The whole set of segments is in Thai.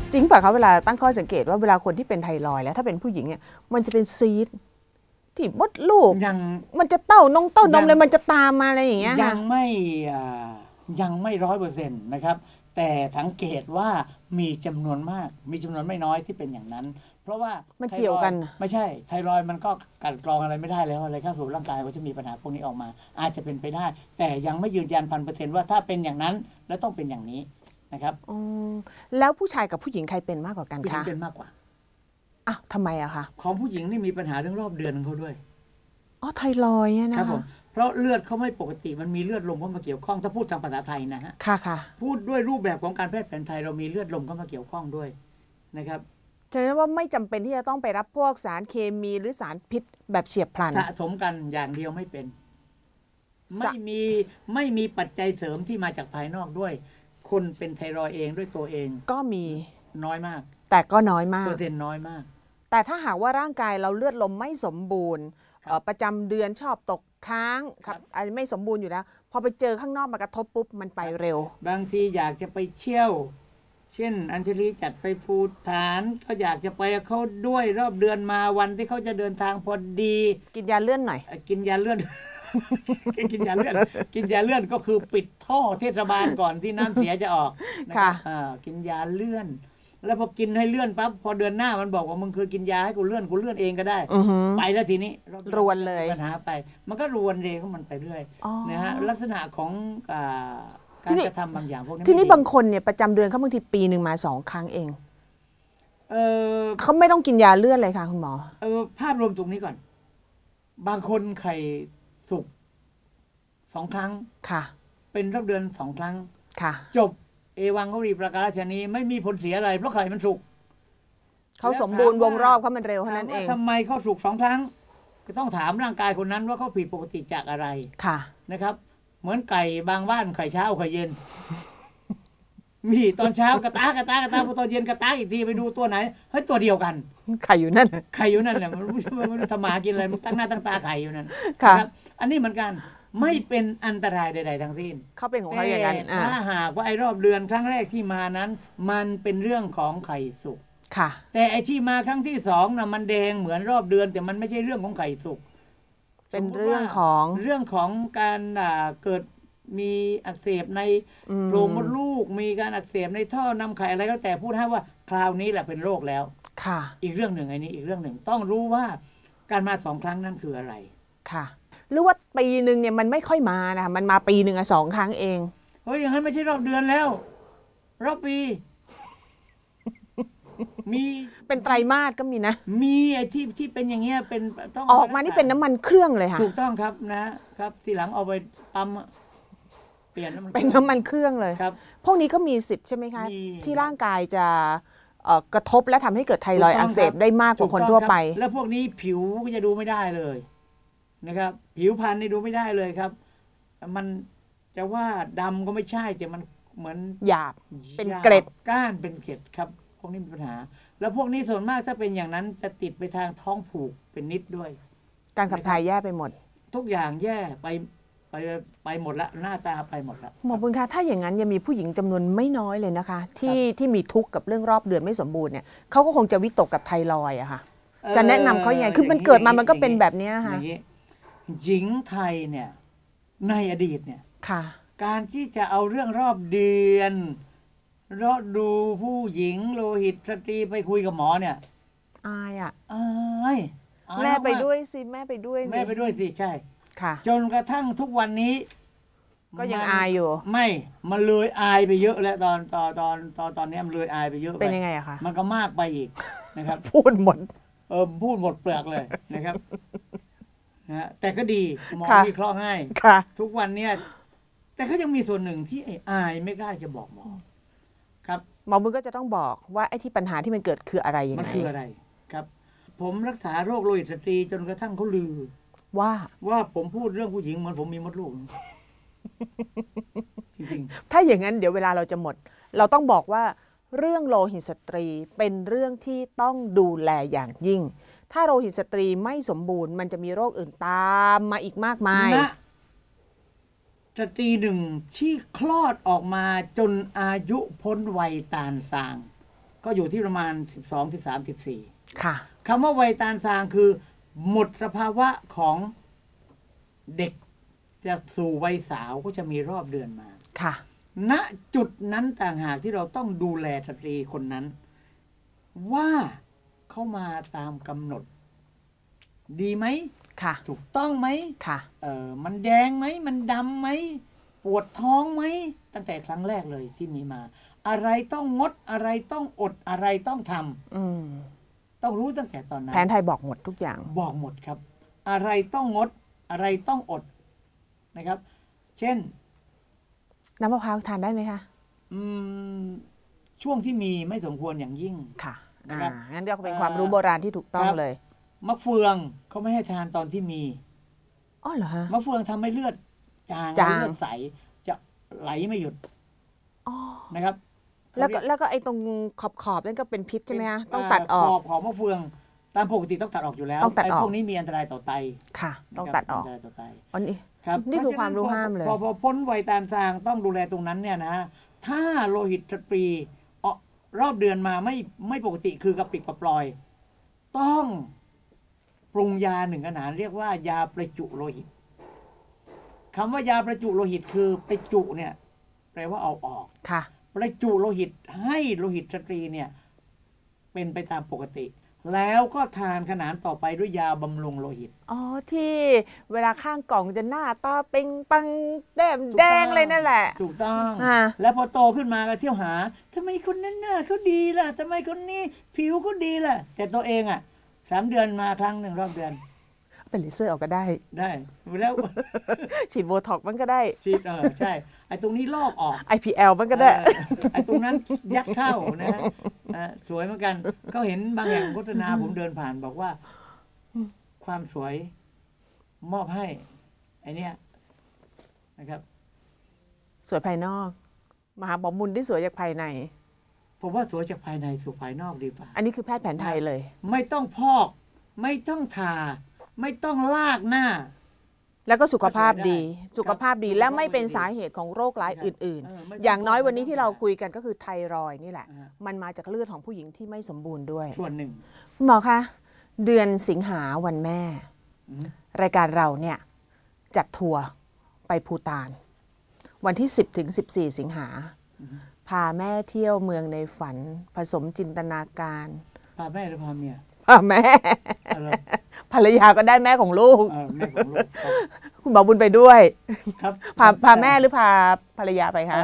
จริงป่ะคะเวลาตั้งข้อสังเกตว่าเวลาคนที่เป็นไทรอยด์แล้วถ้าเป็นผู้หญิงเนี่ยมันจะเป็นซีสต์ที่มดลูกยังมันจะเต้านมเลยมันจะตามมาอะไรอย่างเงี้ยยังไม่100%นะครับแต่สังเกตว่ามีจำนวนมากมีจำนวนไม่น้อยที่เป็นอย่างนั้นเพราะว่ามันเกี่ยวกันไม่ใช่ไทรอยด์มันก็กัดกรองอะไรไม่ได้แล้วอะไรเข้าสู่ร่างกายก็จะมีปัญหาพวกนี้ออกมาอาจจะเป็นไปได้แต่ยังไม่ยืนยัน1,000%ว่าถ้าเป็นอย่างนั้นแล้วต้องเป็นอย่างนี้นะครับแล้วผู้ชายกับผู้หญิงใครเป็นมากกว่ากันคะผู้หญิงเป็นมากกว่าอ้าวทำไมอะคะของผู้หญิงนี่มีปัญหาเรื่องรอบเดือนของเขาด้วยอ๋อไทรอยด์เนี่ยนะครับผมเพราะเลือดเขาไม่ปกติมันมีเลือดลมเข้ามาเกี่ยวข้องถ้าพูดทางภาษาไทยนะฮะค่ะพูดด้วยรูปแบบของการแพทย์แผนไทยเรามีเลือดลมเข้ามาเกี่ยวข้องด้วยนะครับฉะนั้นว่าไม่จำเป็นที่จะต้องไปรับพวกสารเคมีหรือสารพิษแบบเฉียบพลันสะสมกันอย่างเดียวไม่เป็นไม่มีปัจจัยเสริมที่มาจากภายนอกด้วยคนเป็นไทรอยด์เองด้วยตัวเองก็มีน้อยมากแต่ก็น้อยมากเปอร์เซ็นต์น้อยมากแต่ถ้าหากว่าร่างกายเราเลือดลมไม่สมบูรณ์ประจำเดือนชอบตกค้างครับอันนี้ไม่สมบูรณ์อยู่แล้วพอไปเจอข้างนอกมากระทบปุ๊บมันไปเร็วบางทีอยากจะไปเที่ยวเช่นอัญชลีจัดไปภูฐานก็อยากจะไปเขาด้วยรอบเดือนมาวันที่เขาจะเดินทางพอดีกินยาเลื่อนหน่อยกินยาเลื่อน กินยาเลื่อนก็คือปิดท่อเทศบาลก่อนที่น้ำเสียจะออกค่ะกินยาเลื่อนแล้วพอกินให้เลื่อนปั๊บพอเดือนหน้ามันบอกว่ามึงเคยกินยาให้กูเลื่อนเองก็ได้ไปแล้วทีนี้รวนเลยปัญหาไปมันก็รวนเรของมันไปเรื่อยนะฮะลักษณะของการกระทำบางอย่างพวกนี้ทีนี้บางคนเนี่ยประจำเดือนเขาบางทีปีหนึ่งมา2 ครั้งเองเขาไม่ต้องกินยาเลื่อนเลยค่ะคุณหมอภาพรวมตรงนี้ก่อนบางคนไข่สุก2 ครั้งค่ะเป็นรอบเดือน2 ครั้งค่ะจบเอวังเขารีประกาศชนีไม่มีผลเสียอะไรเพราะไข่มันสุกเขาสมบูรณ์วงรอบเขามันเร็วเท่านั้นเองทำไมเขาสุก2 ครั้งก็ต้องถามร่างกายคนนั้นว่าเขาผิดปกติจากอะไรค่ะนะครับเหมือนไก่บางบ้านไข่เช้าไข่เย็นมีตอนเช้ากระตากพอตอนเย็นกระตากอีกทีไปดูตัวไหนเฮ้ยตัวเดียวกันไข่อยู่นั่นเนี่ยมันทำมากินอะไรมันตั้งหน้าตั้งตาไข่อยู่นั่นค่ะอันนี้เหมือนกันไม่เป็นอันตรายใดๆทั้งสิ้นเขาเป็นของเขาอย่างนั้นถ้าหากว่าไอ้รอบเดือนครั้งแรกที่มานั้นมันเป็นเรื่องของไข่สุกค่ะแต่ไอ้ที่มาครั้งที่2น่ะมันแดงเหมือนรอบเดือนแต่มันไม่ใช่เรื่องของไข่สุกเป็นเรื่องของการเกิดมีอักเสบในโพรงมดลูกมีการอักเสบในท่อนำไข่อะไรก็แต่พูดให้ว่าคราวนี้แหละเป็นโรคแล้วค่ะอีกเรื่องหนึ่งอีกเรื่องหนึ่งต้องรู้ว่าการมา2 ครั้งนั้นคืออะไรค่ะหรือว่าปีหนึ่งเนี่ยมันไม่ค่อยมานะคะมันมาปีหนึ่ง2 ครั้งเองเฮ้ยอย่างนั้นไม่ใช่รอบเดือนแล้วรอบปีมีเป็นไตรมาสก็มีนะมีไอ้ที่เป็นอย่างเงี้ยเป็นต้องออกมานี่เป็นน้ำมันเครื่องเลยค่ะถูกต้องครับนะครับทีหลังเอาไปปั๊มเปลี่ยนน้ำมันเป็นน้ำมันเครื่องเลยครับพวกนี้ก็มีสิทธิ์ใช่ไหมคะที่ร่างกายจะกระทบและทำให้เกิดไทรอยด์อักเสบได้มากกว่าคนทั่วไปแล้วพวกนี้ผิวก็จะดูไม่ได้เลยนะครับผิวพรรณนี่ดูไม่ได้เลยครับมันจะว่าดำก็ไม่ใช่แต่มันเหมือนหยาบเป็นเกล็ดก้านเป็นเกล็ดครับพวกนี้มีปัญหาแล้วพวกนี้ส่วนมากถ้าเป็นอย่างนั้นจะติดไปทางท้องผูกเป็นนิดด้วยการขับถ่ายแย่ไปหมดทุกอย่างแย่ไปหมดละหน้าตาไปหมดละหมอบุญคะถ้าอย่างนั้นยังมีผู้หญิงจำนวนไม่น้อยเลยนะคะที่มีทุกข์กับเรื่องรอบเดือนไม่สมบูรณ์เนี่ยเขาก็คงจะวิตกกับไทรอยด์อะค่ะจะแนะนำเขายังไงคือมันเกิดมามันก็เป็นแบบนี้ค่ะหญิงไทยเนี่ยในอดีตเนี่ยค่ะการที่จะเอาเรื่องรอบเดือนรอดูผู้หญิงโลหิตสตรีไปคุยกับหมอเนี่ยอายอ่ะแม่ไปด้วยสิแม่ไปด้วยสิใช่ค่ะจนกระทั่งทุกวันนี้ก็ยังอายอยู่ไม่มันเลยอายไปเยอะแล้วตอนนี้มันเลยอายไปเยอะเป็นยังไงอะคะมันก็มากไปอีกนะครับพูดหมดพูดหมดเปลือกเลยนะครับนะแต่ก็ดีหมอวิเคราะห์ให้ทุกวันเนี้ยแต่ก็ยังมีส่วนหนึ่งที่อายไม่กล้าจะบอกหมอครับหมอบุญก็จะต้องบอกว่าไอ้ที่ปัญหาที่มันเกิดคืออะไรยังไงมันคืออะไรครับผมรักษาโรคโลหิตสตรีจนกระทั่งเขาลือว่าผมพูดเรื่องผู้หญิงเหมือนผมมีมดลูกจริงๆถ้าอย่างนั้นเดี๋ยวเวลาเราจะหมดเราต้องบอกว่าเรื่องโลหิตสตรีเป็นเรื่องที่ต้องดูแลอย่างยิ่งถ้าโลหิตสตรีไม่สมบูรณ์มันจะมีโรคอื่นตามมาอีกมากมายสตรีหนึ่งที่คลอดออกมาจนอายุพ้นวัยตาลสางก็อยู่ที่ประมาณ 12 13 14 ค่ะคำว่าวัยตาลทรางคือ หมดสภาวะของเด็กจะสู่วัยสาวก็จะมีรอบเดือนมาค่ะณจุดนั้นต่างหากที่เราต้องดูแลสตรีคนนั้น ว่าเข้ามาตามกำหนด ดีไหมค่ะถูกต้องไหมค่ะมันแดงไหม มันดำไหม ปวดท้องไหม ตั้งแต่ครั้งแรกเลยที่มีมา อะไรต้องงด อะไรต้องอด อะไรต้องทำอืมต้องรู้ตั้งแต่ตอนนั้นแผนไทยบอกหมดทุกอย่างบอกหมดครับ อะไรต้องงด อะไรต้องอดนะครับ เช่นน้ำมะพร้าวทานได้ไหมคะช่วงที่มีไม่สมควรอย่างยิ่งค่ะนะครับงั้นก็เป็นความรู้โบราณที่ถูกต้องครับเลยมะเฟืองเขาไม่ให้ทานตอนที่มีอ๋อเหรอฮะมะเฟืองทำให้เลือดจางจางเลือดใสจะไหลไม่หยุดอ๋อนะครับแล้วก็ไอ้ตรงขอบนั่นก็เป็นพิษใช่ไหมคะ ต้องเป็ตันดออกขอบของมะเฟืองตามปกติต้องตัดออกอยู่แล้วต้องตัดออกไอ้พวกนี้มีอันตรายต่อไตค่ะ ต้องนะครับตัดออกนตรายต่อไตอันนี้ครับนี่คือเพะฉะความรู้ห้ามเลยพอพ้นวัยตาลทรางต้องดูแลตรงนั้นเนี่ยนะ ถ้าโลหิตสตรีรอบเดือนมาไม่ปกติคือกระปริกกระปลอย ต้องปรุงยาหนึ่งขนาดเรียกว่ายาประจุโลหิตคำว่ายาประจุโลหิตคือประจุเนี่ยแปลว่าเอาออกค่ะประจุโลหิตให้โลหิตสตรีเนี่ยเป็นไปตามปกติ แล้วก็ทานขนานต่อไปด้วยยาบำรุงโลหิตอ๋อ ที่เวลาข้างกล่องจะหน้าตาเป่งปังแดงถูกต้องแดงเลยนั่นแหละถูกต้องอ่าแล้วพอโตขึ้นมาก็เที่ยวหาทำไมคนนั้นหน้าเขาดีล่ะทำไมคนนี้ผิวเขาดีล่ะ แต่ตัวเองอ่ะ3 เดือนมาครั้งหนึ่งรอบเดือนเป็นเลเซอร์ออกก็ได้ได้แล้วฉีดโบท็อกซ์มันก็ได้ฉีดใช่ไอ้ตรงนี้ลอกออก IPL มันก็ได้ไอ้ตรงนั้นยัดเข้านะฮะสวยเหมือนกันก็เห็นบางแห่งโฆษณาผมเดินผ่านบอกว่า ความสวยมอบให้ไอ้เนี่ยนะครับสวยภายนอก มหาบอมบุญที่สวยจากภายในผมว่าสวยจากภายในสู่ภายนอกดีกว่าอันนี้คือแพทย์แผนไทยเลยไม่ต้องพอก ไม่ต้องทา ไม่ต้องลากหน้าแล้วก็สุขภาพดีก็ใช้ได้สุขภาพดีครับและไม่เป็นสาเหตุของโรคร้ายอื่นไม่ต้ๆ อย่างน้อยวันนี้ไม่ต้ที่เราคุยกันก็คือไทรอยด์นี่แหละอ่ามันมาจากเลือดของผู้หญิงที่ไม่สมบูรณ์ด้วยส่วนหนึ่งคุณหมอคะ เดือนสิงหาวันแม่อืมรายการเราเนี่ยจัดทัวร์ไปภูฏาน วันที่ 10 ถึง 14 สิงหา พาแม่เที่ยวเมืองในฝัน ผสมจินตนาการพาแม่หรือพาเมียพาแม่อะไรภรรยาก็ได้แม่ของลูกแม่ของลูกครับคุณหมอบุญไปด้วยครับพาแม่หรือพาภรรยาไปคะ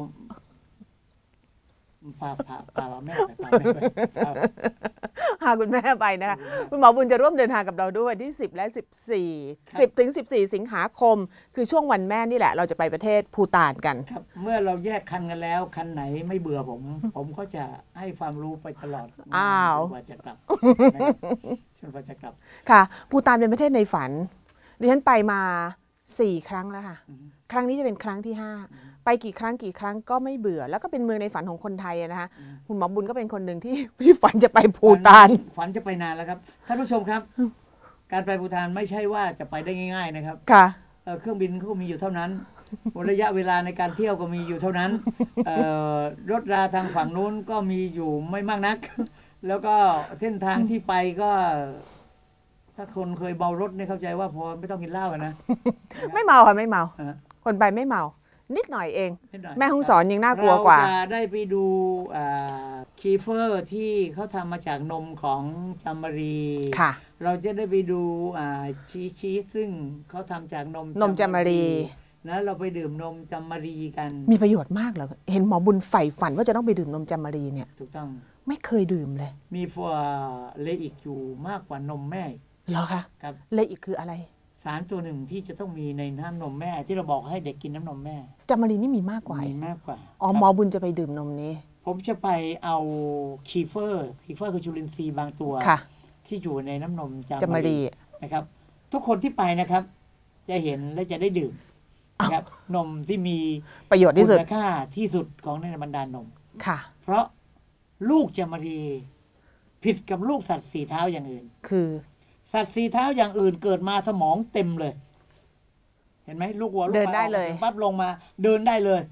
พาแม่ไปพาแม่ไปครับพาคุณแม่ไปนะคะคุณหมอบุญจะร่วมเดินทางกับเราด้วยวันที่ 10 และ 14 10 ถึง 14 สิงหาคม คือช่วงวันแม่นี่แหละ เราจะไปประเทศภูฏานกันครับ เมื่อเราแยกคันกันแล้ว คันไหนไม่เบื่อผม ผมก็จะให้ความรู้ไปตลอดอ้าวจนกว่าจะกลับนะครับจนกว่าจะกลับค่ะภูฏานเป็นประเทศในฝันดิฉันไปมา 4 ครั้งแล้วค่ะ ครั้งนี้จะเป็นครั้งที่ 5 ไปกี่ครั้งก็ไม่เบื่อ แล้วก็เป็นเมืองในฝันของคนไทยอะนะคะคุณหมอบุญก็เป็นคนหนึ่งที่ฝันจะไปภูฏานขวัญจะไปนานแล้วครับท่านผู้ชมครับ การไปภูฏานไม่ใช่ว่าจะไปได้ง่าย ๆนะครับค่ะเครื่องบินเขาก็มีอยู่เท่านั้นระยะเวลาในการเที่ยวก็มีอยู่เท่านั้นรถราทางฝั่งนู้นก็มีอยู่ไม่มากนัก แล้วก็เส้นทางที่ไปก็ ถ้าคนเคยเมารถเนี่ยเข้าใจว่าพอไม่ต้องกินเหล้ากันนะไม่เมาค่ะไม่เมาอ่ะคนไปไม่เมา นิดหน่อยเองนิดหน่อยแม่ฮ่องสอนยังน่ากลัวกว่าเราจะได้ไปดูคีเฟอร์ที่เขาทำมาจากนมของจามรีค่ะเราจะได้ไปดูชีสซึ่งเขาทำจากนมจามรีนะเราไปดื่มนมจามรีกันมีประโยชน์มากเหรอเห็นหมอบุญใฝ่ฝันว่าจะต้องไปดื่มนมจามรีเนี่ยถูกต้องไม่เคยดื่มเลยมีฟัวเลอิกอยู่มากกว่านมแม่เหรอคะครับเลยอีกคืออะไรสารตัวหนึ่งที่จะต้องมีในน้ำนมแม่ ที่เราบอกให้เด็กกินน้ำนมแม่จามรีนี่มีมากกว่ามีมากกว่าอ๋อครับหมอบุญจะไปดื่มนมนี้ผมจะไปเอาคีเฟอร์คือจุลินทรีย์บางตัวค่ะที่อยู่ในน้ำนมจาจามมารีรีนะครับ ทุกคนที่ไปนะครับ จะเห็นและจะได้ดื่มนะครับนมที่มีประโยชน์ที่สุดคุณค่าที่สุดของในบรรดานมค่ะเพราะลูกจามรีผิดกับลูกสัตว์สี่เท้าอย่างอื่นคือสัตว์สี่เท้าอย่างอื่นเกิดมาสมองเต็มเลย เห็นไหมลูกวัวลูกเดินได้เลยปั๊บลงมาเดินได้เลย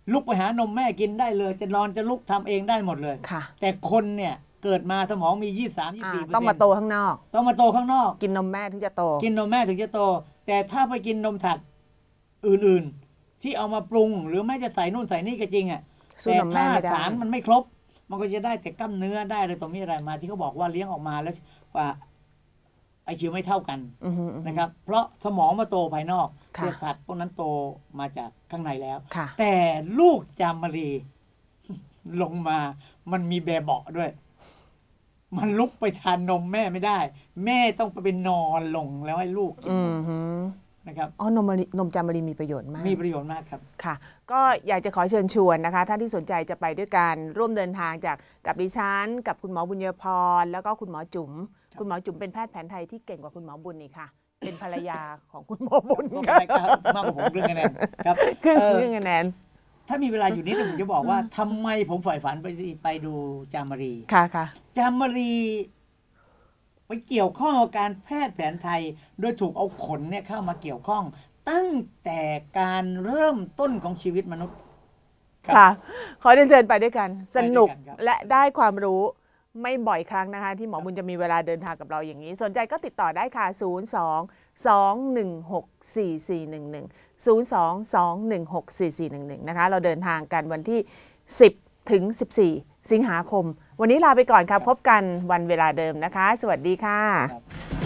ลุกไปหานมแม่กินได้เลยจะนอนจะลุกทำเองได้หมดเลยค่ะแต่คนเนี่ยเกิดมาสมองมี 23-24% ต้องมาโตข้างนอกต้องมาโตข้างนอกกินนมแม่ถึงจะโตกินนมแม่ถึงจะโต แต่ถ้าไปกินนมถัดอื่นๆ ที่เอามาปรุง หรือแม้จะใส่นู่นใส่นี่ก็จริงอ่ะสู้แต่นมแม่ถ้าไม่ได้สารมันไม่ครบ มันก็จะได้แต่กล้ามเนื้อได้เลยตรงนี้อะไรมาที่เขาบอกว่าเลี้ยงออกมาแล้วว่าIQ ไม่เท่ากันอือฮึนะครับ เพราะสมองมาโตภายนอกค่ะเลือดสัตว์พวกนั้นโตมาจากข้างในแล้วค่ะแต่ลูกจามรี ลงมามันมีแบเบาะด้วย มันลุกไปทานนมแม่ไม่ได้ แม่ต้องไปนอนลงแล้วให้ลูกกินอืนอมฮึนะครับอ๋อนมจามรีมีประโยชน์มากมีประโยชน์มากครับค่ะ ก็อยากจะขอเชิญชวนนะคะท่านที่สนใจจะไปด้วยกันร่วมเดินทางจากกับดิฉันกับคุณหมอบุญญพรแล้วก็คุณหมอจุ๋มคุณหมอจุ๋มเป็นแพทย์แผนไทยที่เก่งกว่าคุณหมอบุญนี่ค่ะ เป็นภรรยาของคุณหมอบุญก็ค่ะไปครับมากกว่าผมเรื่องคะแนนครับคือเอ่อเรื่องคะแนนถ้ามีเวลาอยู่นิดนึงผมจะบอกว่าทำไมผมใฝ่ฝันไปดูจามรีค่ะค่ะจามรีไปเกี่ยวข้องกับการแพทย์แผนไทย โดยถูกเอาขนเนี่ยเข้ามาเกี่ยวข้อง ตั้งแต่การเริ่มต้นของชีวิตมนุษย์ ครับค่ะ ขอเรียนเชิญไปด้วยกัน สนุกไปด้วยกันครับและได้ความรู้ไม่บ่อยครั้งนะคะ ที่หมอบุญจะมีเวลาเดินทางกับเราอย่างนี้ สนใจก็ติดต่อได้ค่ะ 02-216-4411 นะคะ เราเดินทางกันวันที่ 10 ถึง 14 สิงหาคม วันนี้ลาไปก่อนค่ะ พบกันวันเวลาเดิมนะคะ สวัสดีค่ะครับ